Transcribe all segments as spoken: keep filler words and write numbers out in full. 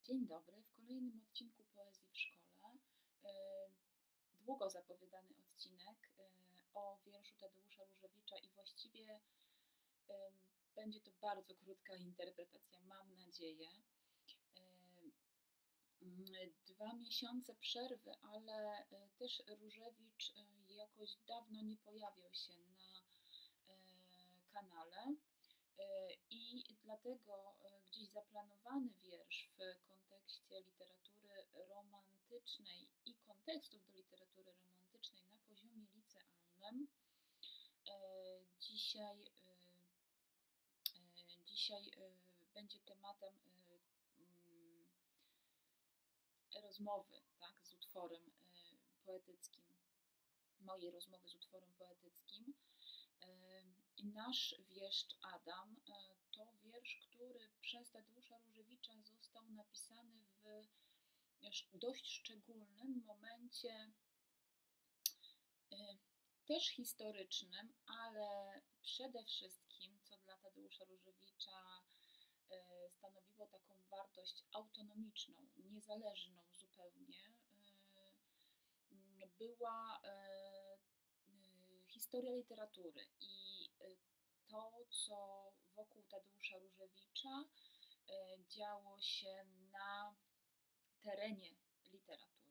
Dzień dobry. W kolejnym odcinku Poezji w szkole e, długo zapowiadany odcinek e, o wierszu Tadeusza Różewicza i właściwie e, będzie to bardzo krótka interpretacja, mam nadzieję. E, mm, Dwa miesiące przerwy, ale e, też Różewicz e, jakoś dawno nie pojawiał się na e, kanale. I dlatego gdzieś zaplanowany wiersz w kontekście literatury romantycznej i kontekstów do literatury romantycznej na poziomie licealnym dzisiaj, dzisiaj będzie tematem mm, rozmowy, tak, z utworem poetyckim, mojej rozmowy z utworem poetyckim. Nasz wieszcz Adam to wiersz, który przez Tadeusza Różewicza został napisany w dość szczególnym momencie, też historycznym, ale przede wszystkim, co dla Tadeusza Różewicza stanowiło taką wartość autonomiczną, niezależną zupełnie, była historia literatury i to, co wokół Tadeusza Różewicza działo się na terenie literatury.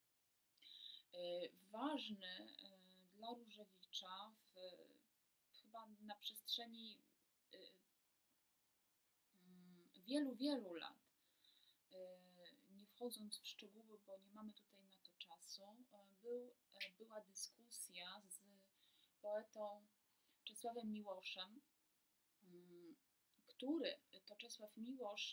Ważny dla Różewicza w, chyba na przestrzeni wielu, wielu lat, nie wchodząc w szczegóły, bo nie mamy tutaj na to czasu, był, była dyskusja z poetą Czesławem Miłoszem, który to Czesław Miłosz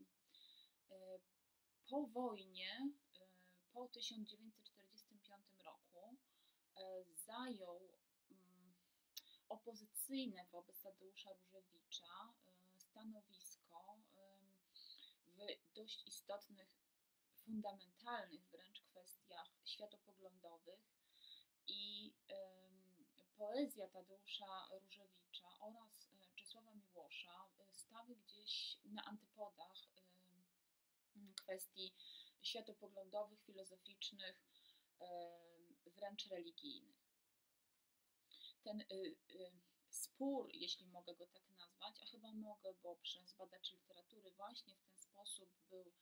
po wojnie, po tysiąc dziewięćset czterdziestym piątym roku zajął opozycyjne wobec Tadeusza Różewicza stanowisko w dość istotnych, fundamentalnych wręcz kwestiach światopoglądowych i poezja Tadeusza Różewicza oraz Czesława Miłosza stały gdzieś na antypodach kwestii światopoglądowych, filozoficznych, wręcz religijnych. Ten spór, jeśli mogę go tak nazwać, a chyba mogę, bo przez badaczy literatury właśnie w ten sposób był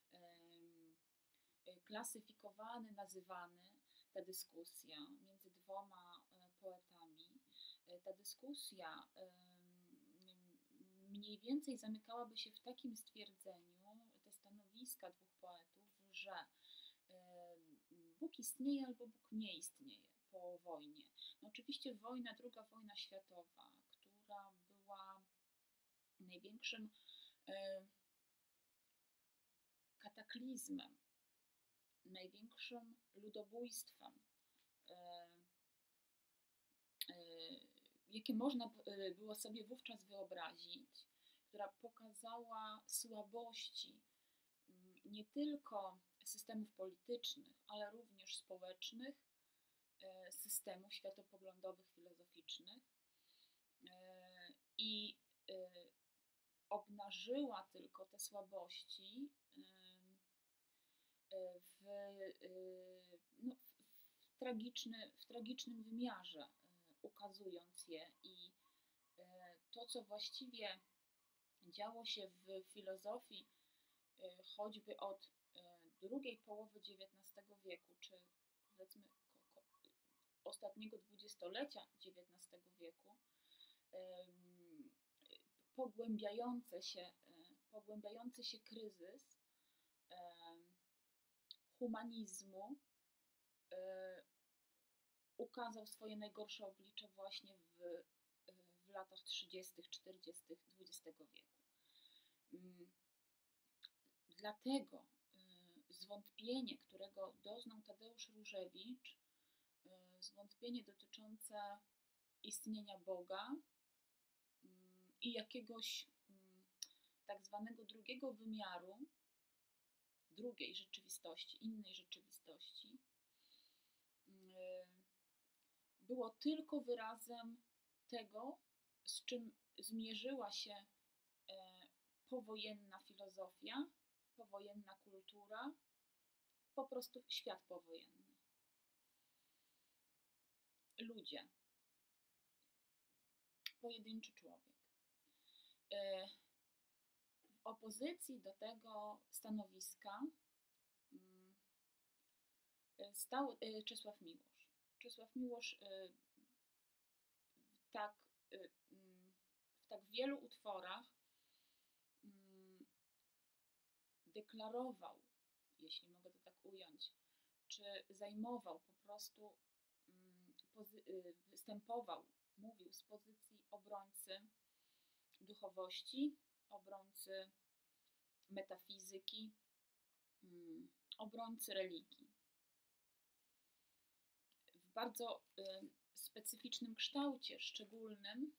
klasyfikowany, nazywany, ta dyskusja między dwoma poetami. Ta dyskusja mniej więcej zamykałaby się w takim stwierdzeniu, te stanowiska dwóch poetów, że Bóg istnieje albo Bóg nie istnieje po wojnie. No oczywiście wojna, druga wojna światowa, która była największym kataklizmem, największym ludobójstwem, jakie można było sobie wówczas wyobrazić, która pokazała słabości nie tylko systemów politycznych, ale również społecznych, systemów światopoglądowych, filozoficznych i obnażyła tylko te słabości w, no, w, tragiczny, w tragicznym wymiarze, ukazując je, i to, co właściwie działo się w filozofii choćby od drugiej połowy dziewiętnastego wieku, czy powiedzmy ostatniego dwudziestolecia dziewiętnastego wieku, pogłębiające się, pogłębiający się kryzys humanizmu ukazał swoje najgorsze oblicze właśnie w, w latach trzydziestych, czterdziestych dwudziestego wieku. Dlatego zwątpienie, którego doznał Tadeusz Różewicz, zwątpienie dotyczące istnienia Boga i jakiegoś tak zwanego drugiego wymiaru, drugiej rzeczywistości, innej rzeczywistości, było tylko wyrazem tego, z czym zmierzyła się powojenna filozofia, powojenna po prostu świat powojenny. Ludzie. Pojedynczy człowiek. W opozycji do tego stanowiska stał Czesław Miłosz. Czesław Miłosz w tak, w tak wielu utworach deklarował, jeśli mogę to tak ująć, czy zajmował po prostu, występował, mówił z pozycji obrońcy duchowości, obrońcy metafizyki, obrońcy religii. W bardzo specyficznym kształcie, szczególnym,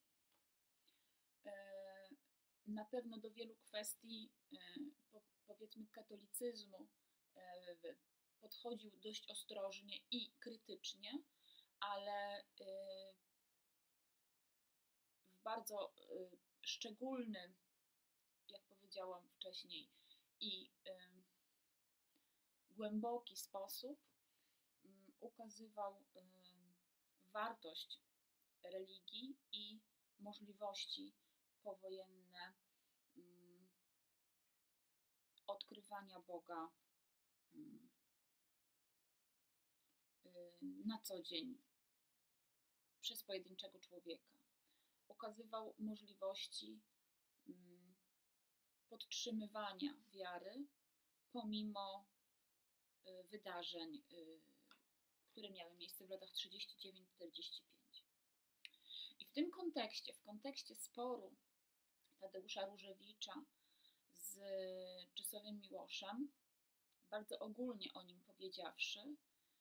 na pewno do wielu kwestii, powiedzmy, katolicyzmu podchodził dość ostrożnie i krytycznie, ale w bardzo szczególny, jak powiedziałam wcześniej, i głęboki sposób ukazywał wartość religii i możliwości powojenne odkrywania Boga na co dzień przez pojedynczego człowieka. Ukazywał możliwości podtrzymywania wiary pomimo wydarzeń, które miały miejsce w latach trzydziestym dziewiątym do czterdziestego piątego. I w tym kontekście, w kontekście sporu Tadeusza Różewicza z Czesławem Miłoszem, bardzo ogólnie o nim powiedziawszy,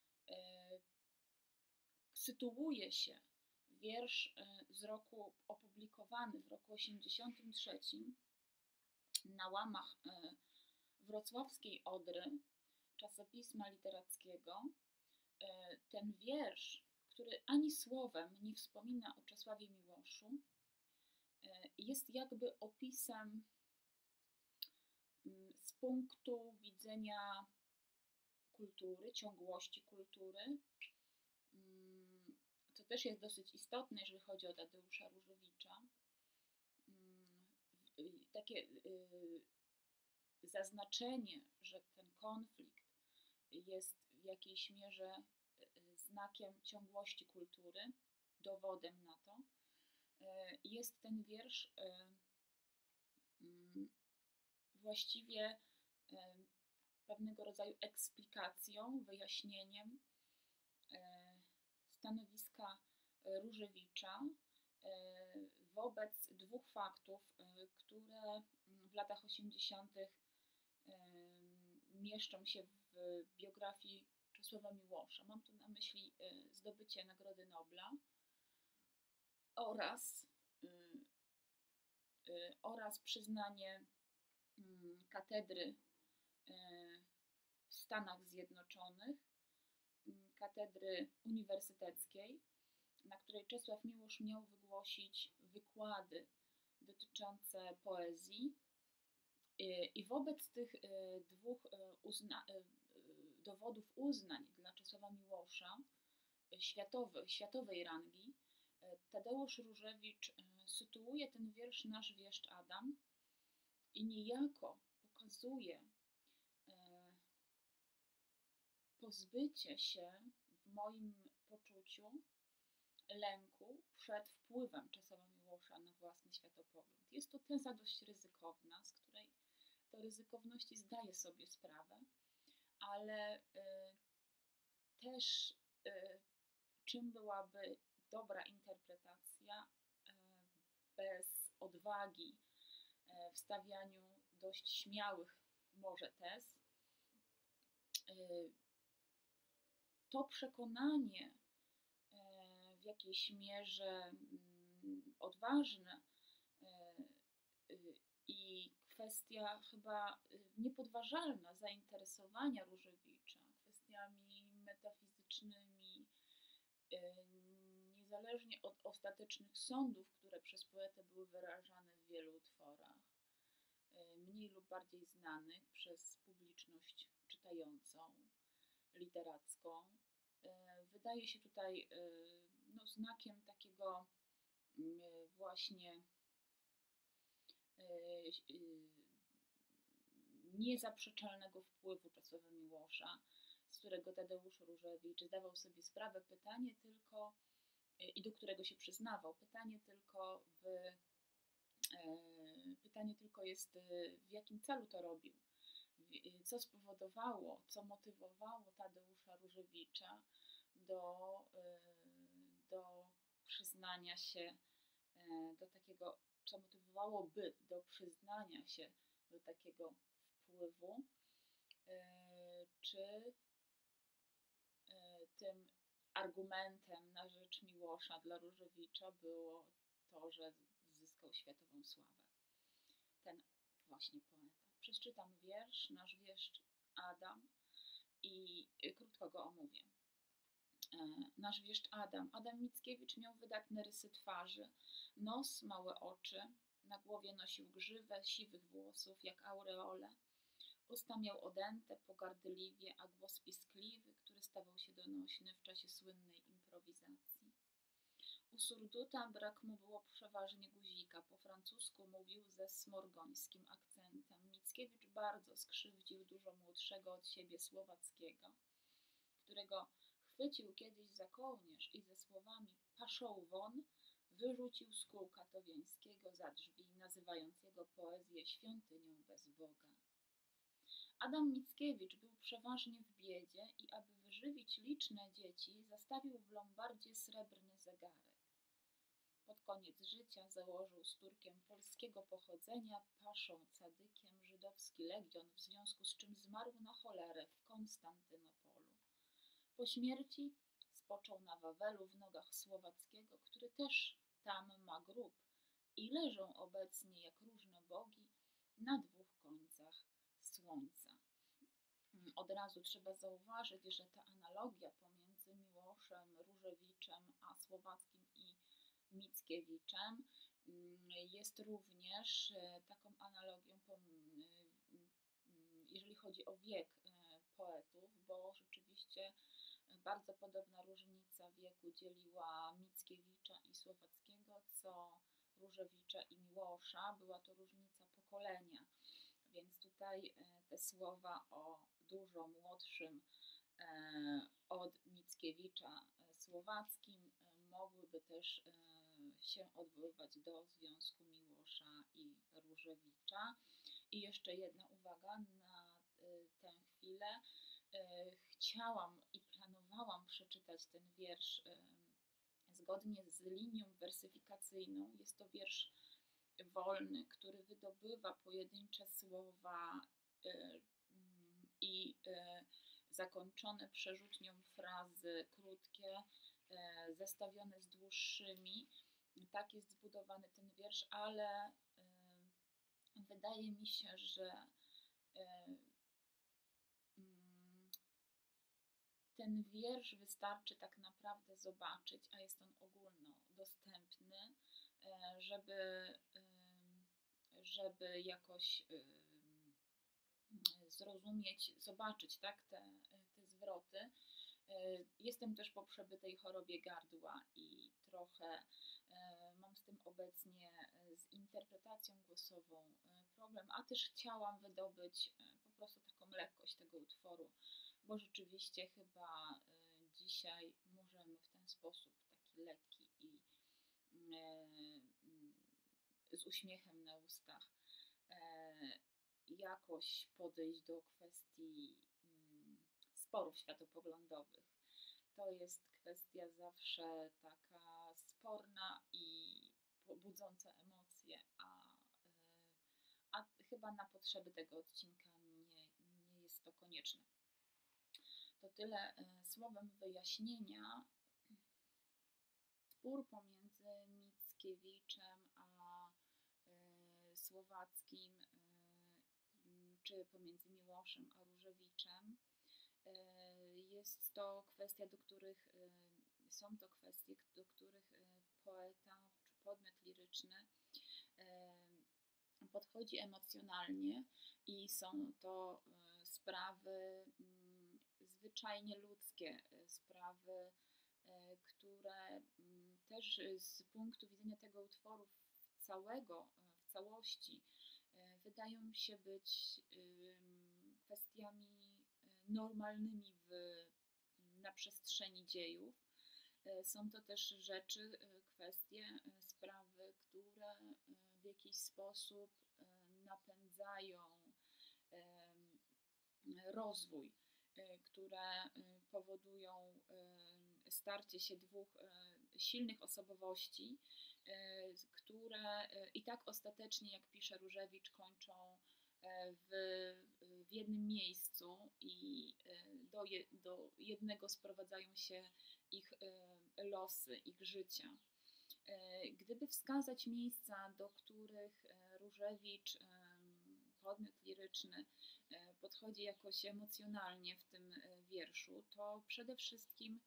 sytuuje się wiersz z roku, opublikowany w roku osiemdziesiątym trzecim na łamach wrocławskiej Odry, czasopisma literackiego. Ten wiersz, który ani słowem nie wspomina o Czesławie Miłoszu, jest jakby opisem z punktu widzenia kultury, ciągłości kultury. To też jest dosyć istotne, jeżeli chodzi o Tadeusza Różewicza. Takie zaznaczenie, że ten konflikt jest w jakiejś mierze znakiem ciągłości kultury, dowodem na to, jest ten wiersz właściwie pewnego rodzaju eksplikacją, wyjaśnieniem stanowiska Różewicza wobec dwóch faktów, które w latach osiemdziesiątych mieszczą się w biografii Czesława Miłosza. Mam tu na myśli zdobycie Nagrody Nobla oraz, oraz przyznanie katedry w Stanach Zjednoczonych, katedry uniwersyteckiej, na której Czesław Miłosz miał wygłosić wykłady dotyczące poezji. I wobec tych dwóch uzna dowodów uznań dla Czesława Miłosza, światowy, światowej rangi, Tadeusz Różewicz sytuuje ten wiersz Nasz wieszcz Adam i niejako pokazuje pozbycie się, w moim poczuciu, lęku przed wpływem Czesława Miłosza na własny światopogląd. Jest to teza dość ryzykowna, z której to ryzykowności zdaję sobie sprawę, ale y, też y, czym byłaby dobra interpretacja y, bez odwagi y, w stawianiu dość śmiałych może tez. Y, to przekonanie y, w jakiejś mierze y, odważne y, i kwestia chyba niepodważalna zainteresowania Różewicza kwestiami metafizycznymi, niezależnie od ostatecznych sądów, które przez poetę były wyrażane w wielu utworach, mniej lub bardziej znanych przez publiczność czytającą, literacką. Wydaje się tutaj no, znakiem takiego właśnie niezaprzeczalnego wpływu Czesława Miłosza, z którego Tadeusz Różewicz zdawał sobie sprawę, pytanie tylko, i do którego się przyznawał, pytanie tylko, w, pytanie tylko jest, w jakim celu to robił, co spowodowało, co motywowało Tadeusza Różewicza do, do przyznania się do takiego, co motywowałoby do przyznania się do takiego wpływu, czy tym argumentem na rzecz Miłosza dla Różewicza było to, że zyskał światową sławę. Ten właśnie poeta. Przeczytam wiersz, nasz wieszcz Adam, i krótko go omówię. Nasz wieszcz Adam. Adam Mickiewicz miał wydatne rysy twarzy, nos, małe oczy, na głowie nosił grzywę siwych włosów jak aureole. Usta miał odęte, pogardliwie, a głos piskliwy, który stawał się donośny w czasie słynnej improwizacji. U surduta brak mu było przeważnie guzika, po francusku mówił ze smorgońskim akcentem. Mickiewicz bardzo skrzywdził dużo młodszego od siebie Słowackiego, którego chwycił kiedyś za kołnierz i ze słowami „paszą won” wyrzucił z kółka towiańskiego za drzwi, nazywając jego poezję świątynią bez Boga. Adam Mickiewicz był przeważnie w biedzie i aby wyżywić liczne dzieci, zastawił w Lombardzie srebrny zegarek. Pod koniec życia założył z Turkiem polskiego pochodzenia, paszą cadykiem, żydowski legion, w związku z czym zmarł na cholerę w Konstantynopolu. Po śmierci spoczął na Wawelu w nogach Słowackiego, który też tam ma grób, i leżą obecnie jak różne bogi na dwóch końcach słońca. Od razu trzeba zauważyć, że ta analogia pomiędzy Miłoszem, Różewiczem, a Słowackim i Mickiewiczem jest również taką analogią, jeżeli chodzi o wiek poetów, bo rzeczywiście bardzo podobna różnica wieku dzieliła Mickiewicza i Słowackiego, co Różewicza i Miłosza. Była to różnica pokolenia, więc tutaj te słowa o dużo młodszym od Mickiewicza Słowackim mogłyby też się odwoływać do związku Miłosza i Różewicza. I jeszcze jedna uwaga na tę chwilę. Chciałam i planowałam przeczytać ten wiersz zgodnie z linią wersyfikacyjną. Jest to wiersz wolny, który wydobywa pojedyncze słowa i zakończone przerzutnią frazy krótkie, zestawione z dłuższymi. Tak jest zbudowany ten wiersz, ale wydaje mi się, że ten wiersz wystarczy tak naprawdę zobaczyć, a jest on ogólnodostępny, żeby, żeby jakoś zrozumieć, zobaczyć, tak, te, te zwroty. Jestem też po przebytej chorobie gardła i trochę mam z tym obecnie, z interpretacją głosową problem, a też chciałam wydobyć po prostu taką lekkość tego utworu, bo rzeczywiście chyba dzisiaj możemy w ten sposób taki lekki i z uśmiechem na ustach jakoś podejść do kwestii sporów światopoglądowych. To jest kwestia zawsze taka sporna i budząca emocje, a, a chyba na potrzeby tego odcinka nie, nie jest to konieczne. To tyle słowem wyjaśnienia. Spór pomiędzy Mickiewiczem a Słowackim, czy pomiędzy Miłoszem a Różewiczem, jest to kwestia, do których są to kwestie, do których poeta czy podmiot liryczny podchodzi emocjonalnie i są to sprawy zwyczajnie ludzkie sprawy, które też z punktu widzenia tego utworu całego, w całości wydają mi się być kwestiami normalnymi w, na przestrzeni dziejów. Są to też rzeczy, kwestie, sprawy, które w jakiś sposób napędzają rozwój, które powodują starcie się dwóch silnych osobowości, które i tak ostatecznie, jak pisze Różewicz, kończą w, w jednym miejscu i do, je, do jednego sprowadzają się ich losy, ich życia. Gdyby wskazać miejsca, do których Różewicz, podmiot liryczny, podchodzi jakoś emocjonalnie w tym wierszu, to przede wszystkim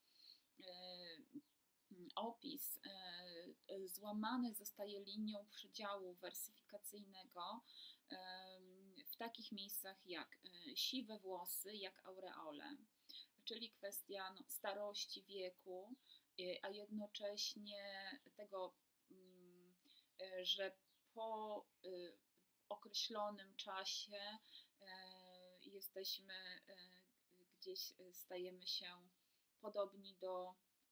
opis złamany zostaje linią przydziału wersyfikacyjnego w takich miejscach jak siwe włosy, jak aureole, czyli kwestia no, starości, wieku, a jednocześnie tego, że po określonym czasie jesteśmy gdzieś, stajemy się podobni do,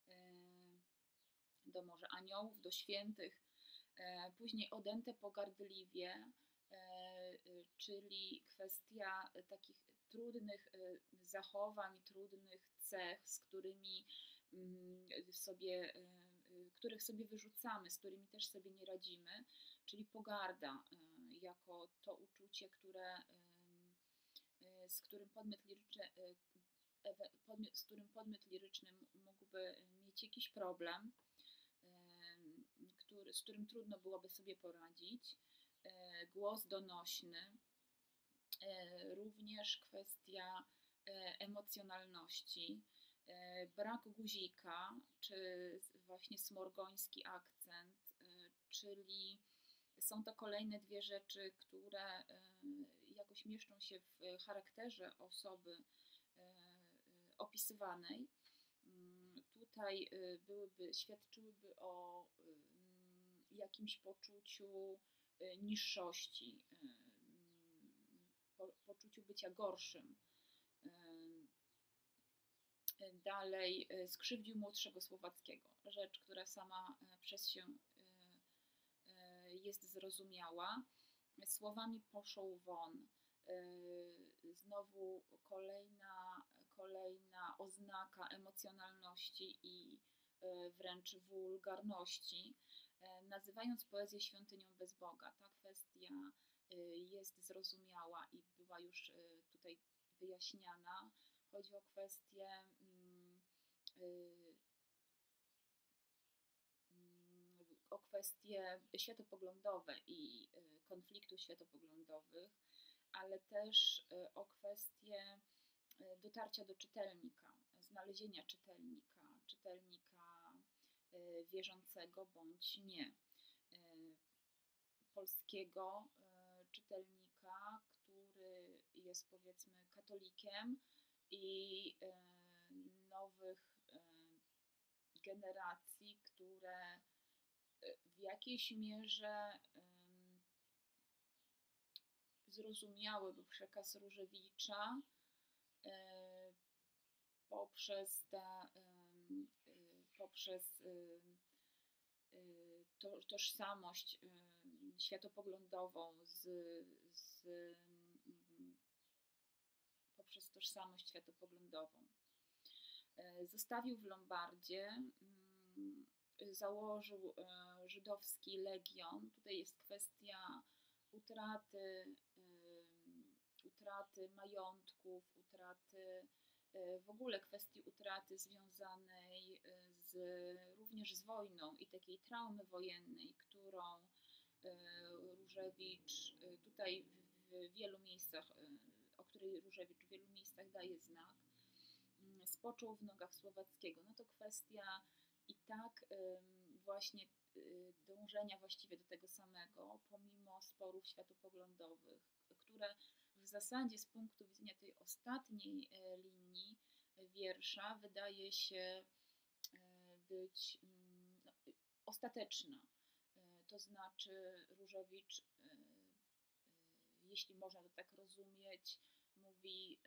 do może aniołów, do świętych. Później odęte pogardliwie, czyli kwestia takich trudnych zachowań, trudnych cech, z którymi sobie, których sobie wyrzucamy, z którymi też sobie nie radzimy, czyli pogarda jako to uczucie, które, z którym podmiot liryczny, podmiot, z którym podmiot liryczny mógłby mieć jakiś problem, który, z którym trudno byłoby sobie poradzić. Głos donośny, również kwestia emocjonalności, brak guzika, czy właśnie smorgoński akcent, czyli są to kolejne dwie rzeczy, które jakoś mieszczą się w charakterze osoby opisywanej. Tutaj byłyby, świadczyłyby o jakimś poczuciu niższości, po, poczuciu bycia gorszym. Dalej, skrzywdził młodszego Słowackiego. Rzecz, która sama przez się jest zrozumiała. Słowami poszł won. Znowu kolejna, kolejna oznaka emocjonalności i wręcz wulgarności. Nazywając poezję świątynią bez Boga. Ta kwestia jest zrozumiała i była już tutaj wyjaśniana. Chodzi o kwestie o kwestie światopoglądowe i konfliktów światopoglądowych, ale też o kwestie dotarcia do czytelnika, znalezienia czytelnika, czytelnika wierzącego bądź nie, polskiego czytelnika, który jest powiedzmy katolikiem i nowych generacji, które w jakiejś mierze zrozumiałyby przekaz Różewicza poprzez, ta, poprzez to, tożsamość światopoglądową, z, z, poprzez tożsamość światopoglądową. Zostawił w Lombardzie, założył żydowski legion. Tutaj jest kwestia utraty, utraty majątków, utraty, w ogóle kwestii utraty związanej z, również z wojną i takiej traumy wojennej, którą Różewicz tutaj w wielu miejscach, o której Różewicz w wielu miejscach daje znak, spoczął w nogach Słowackiego. No to kwestia i tak właśnie dążenia właściwie do tego samego, pomimo sporów światopoglądowych, które w zasadzie z punktu widzenia tej ostatniej linii wiersza wydaje się być no, ostateczna. To znaczy Różewicz, jeśli można to tak rozumieć, mówi,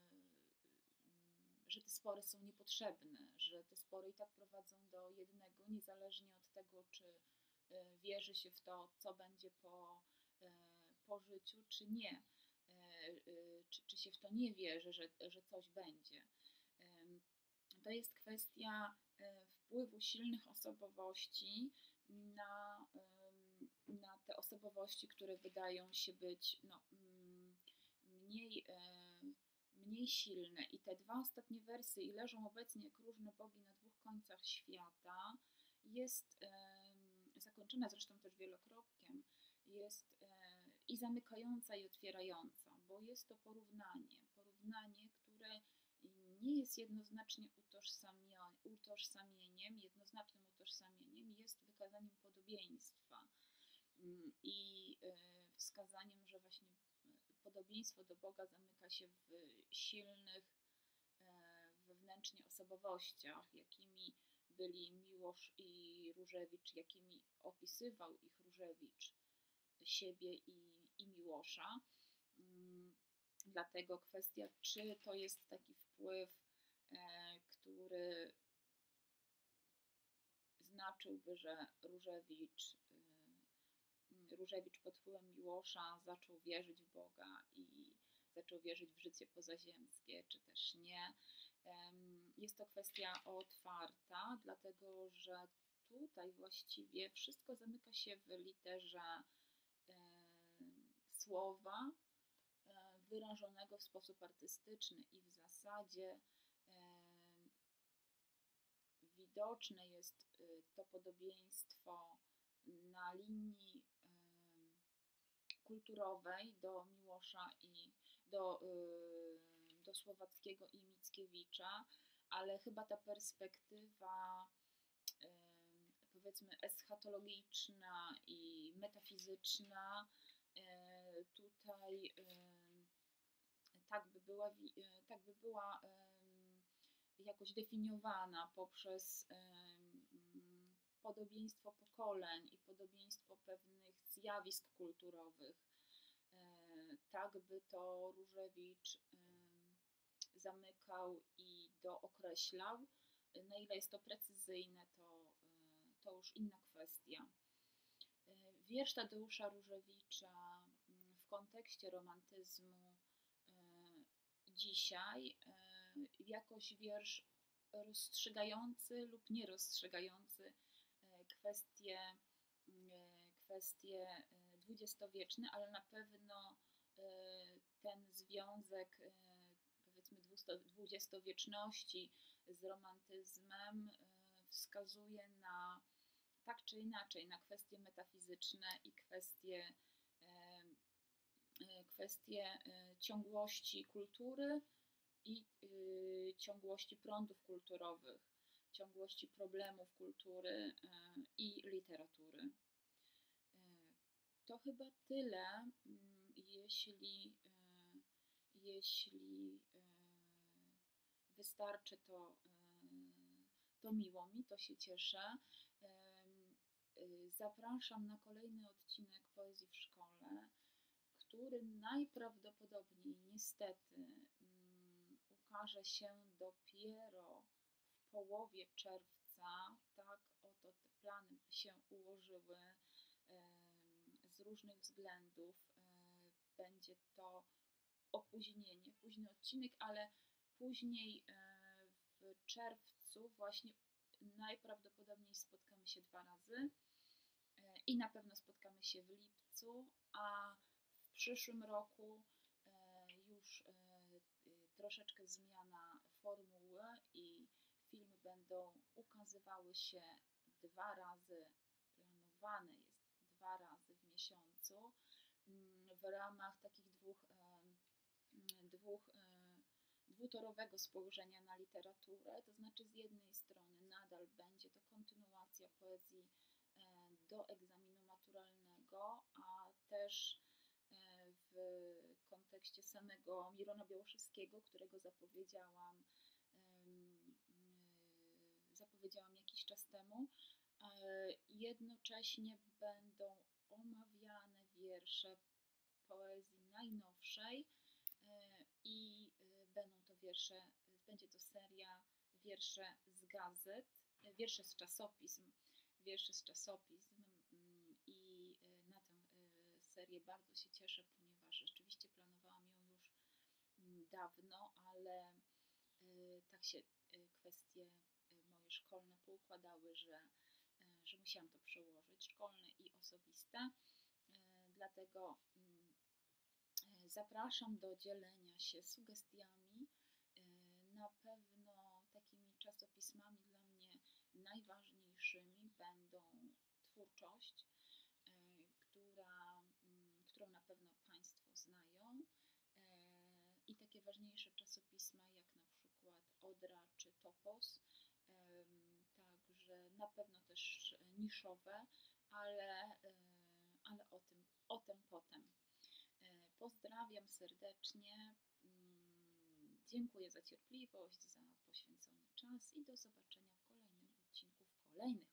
że te spory są niepotrzebne, że te spory i tak prowadzą do jednego, niezależnie od tego, czy wierzy się w to, co będzie po, po życiu, czy nie. Czy, czy się w to nie wierzy, że, że coś będzie. To jest kwestia wpływu silnych osobowości na, na te osobowości, które wydają się być no, mniej, mniej silne. I te dwa ostatnie wersy, i leżą obecnie jak różne bogi na dwóch końcach świata, jest zakończona zresztą też wielokropkiem, jest i zamykająca, i otwierająca, bo jest to porównanie, porównanie, które nie jest jednoznacznie utożsamieniem, jednoznacznym utożsamieniem, jest wykazaniem podobieństwa i wskazaniem, że właśnie podobieństwo do Boga zamyka się w silnych wewnętrznie osobowościach, jakimi byli Miłosz i Różewicz, jakimi opisywał ich Różewicz, siebie i, i Miłosza. Dlatego kwestia, czy to jest taki wpływ, który znaczyłby, że Różewicz, Różewicz pod wpływem Miłosza zaczął wierzyć w Boga i zaczął wierzyć w życie pozaziemskie, czy też nie. Jest to kwestia otwarta, dlatego że tutaj właściwie wszystko zamyka się w literze słowa wyrażonego w sposób artystyczny i w zasadzie widoczne jest to podobieństwo na linii kulturowej do Miłosza i do, do Słowackiego i Mickiewicza, ale chyba ta perspektywa powiedzmy eschatologiczna i metafizyczna tutaj tak by była, tak by była jakoś definiowana poprzez podobieństwo pokoleń i podobieństwo pewnych zjawisk kulturowych. Tak by to Różewicz zamykał i dookreślał. Na ile jest to precyzyjne, to, to już inna kwestia. Wiersz Tadeusza Różewicza w kontekście romantyzmu dzisiaj jakoś wiersz rozstrzygający lub nierozstrzygający kwestie, kwestie dwudziestowieczne, ale na pewno ten związek powiedzmy dwudziestowieczności z romantyzmem wskazuje na tak czy inaczej na kwestie metafizyczne i kwestie, kwestie ciągłości kultury i ciągłości prądów kulturowych, ciągłości problemów kultury i literatury. To chyba tyle, jeśli, jeśli wystarczy, to, to miło mi, to się cieszę. Zapraszam na kolejny odcinek Poezji w szkole, który najprawdopodobniej niestety ukaże się dopiero w połowie czerwca. Tak oto te plany się ułożyły z różnych względów. Będzie to opóźnienie, późny odcinek, ale później w czerwcu właśnie najprawdopodobniej spotkamy się dwa razy i na pewno spotkamy się w lipcu, a w przyszłym roku już troszeczkę zmiana formuły i filmy będą ukazywały się dwa razy, planowane jest dwa razy w miesiącu w ramach takich dwóch, dwóch dwutorowego spojrzenia na literaturę, to znaczy z jednej strony nadal będzie to kontynuacja poezji do egzaminu maturalnego, a też w kontekście samego Mirona Białoszewskiego, którego zapowiedziałam zapowiedziałam jakiś czas temu. Jednocześnie będą omawiane wiersze poezji najnowszej i będą to wiersze, będzie to seria wiersze z gazet, wiersze z czasopism, wiersze z czasopism i na tę serię bardzo się cieszę, ponieważ rzeczywiście planowałam ją już dawno, ale tak się kwestie moje szkolne poukładały, że, że musiałam to przełożyć, szkolne i osobiste. Dlatego zapraszam do dzielenia się sugestiami. Na pewno takimi czasopismami dla mnie najważniejszymi będą Twórczość, która, którą na pewno Państwo znają, i takie ważniejsze czasopisma jak na przykład Odra czy Topos, także na pewno też niszowe, ale, ale o tym, o tym potem. Pozdrawiam serdecznie, dziękuję za cierpliwość, za poświęcony czas i do zobaczenia w kolejnym odcinku, w kolejnych